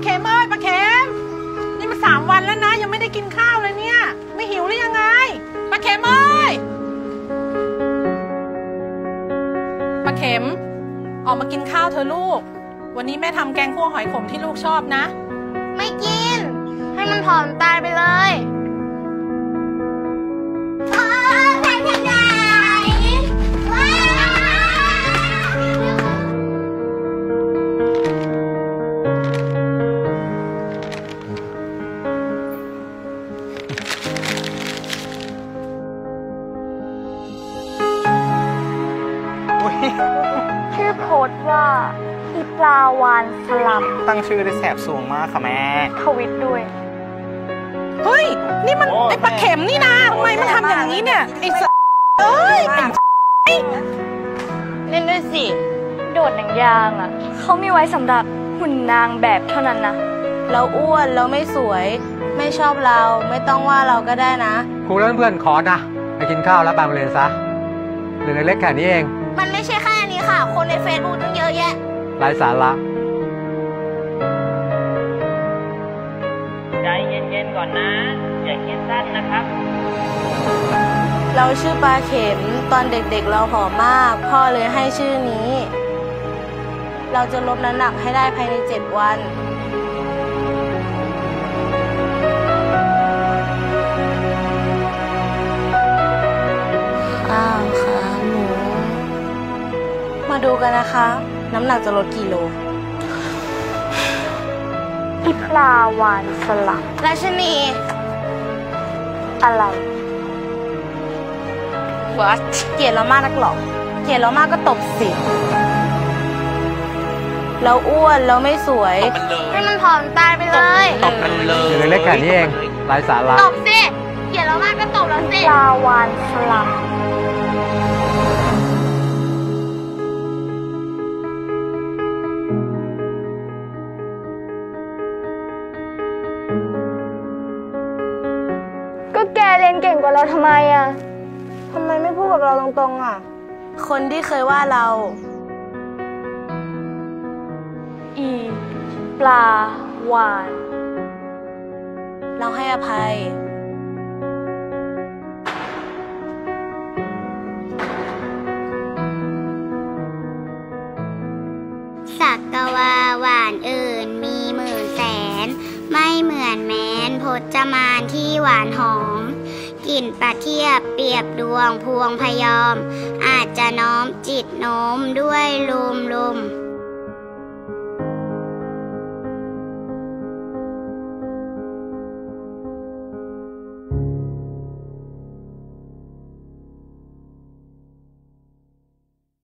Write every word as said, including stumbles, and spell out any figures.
เข็มเอ้ยปลาเข็มนี่มาสามวันแล้วนะยังไม่ได้กินข้าวเลยเนี่ยไม่หิวหรือยังไงปลาเข็มเอ้ยปลาเข็มออกมากินข้าวเธอลูกวันนี้แม่ทำแกงคั่วหอยขมที่ลูกชอบนะไม่กินให้มันผอมตายไปเลยพ่อทำยังไงว้าวชื่อโพสต์ว่าอีปลาวานสลัมตั้งชื่อได้แสบสูงมากค่ะแม่ทวิตด้วยเฮ้ยนี่มันไอปลาเข็มนี่นะทำไมมันทำอย่างนี้เนี่ยไอสเอ้ยเล่นด้วยสิโดดหนังยางอ่ะเขามีไว้สำหรับหุ่นนางแบบเท่านั้นนะเราอ้วนเราไม่สวยไม่ชอบเราไม่ต้องว่าเราก็ได้นะครูเพื่อนๆขอนะไปกินข้าวแล้วไปโรงเรียนซะเรื่องเล็กแค่นี้เองมันไม่ใช่แค่นี้ค่ะคนในเฟซบุ๊กตั้งเยอะแยะไร้สาระใจเย็นๆก่อนนะอย่าคิดสั้นนะครับเราชื่อปลาเข็มตอนเด็กๆเราผอมมากพ่อเลยให้ชื่อนี้เราจะลดน้ำหนักให้ได้ภายในเจ็ดวันอ้าวขาหมูมาดูกันนะคะน้ำหนักจะลดกี่โลอีปลาวานสลัมราชนีอะไรวัดเกลียดเรามากนักหรอเกลียดเรามากก็ตบสิเราอ้วนเราไม่สวยให้มันผอมตายไปเลยตบมันเลยเรื่องเล็กแค่นี้เองไร้สาระตบสิเกลียดเรามากก็ตบเราสิปลาวานสลัมก็แกเรียนเก่งกว่าเราทำไมอ่ะทำไมไม่พูดกับเราตรงๆอ่ะคนที่เคยว่าเราอีปลาวานเราให้อภัยสักกะวาหวานอื่นมีหมื่นแสนไม่เหมือนแม้นพจมานที่หวานหอมกลิ่นประเทียบเปรียบดวงพวงพยอมอาจจะน้อมจิตโน้มด้วยลมลม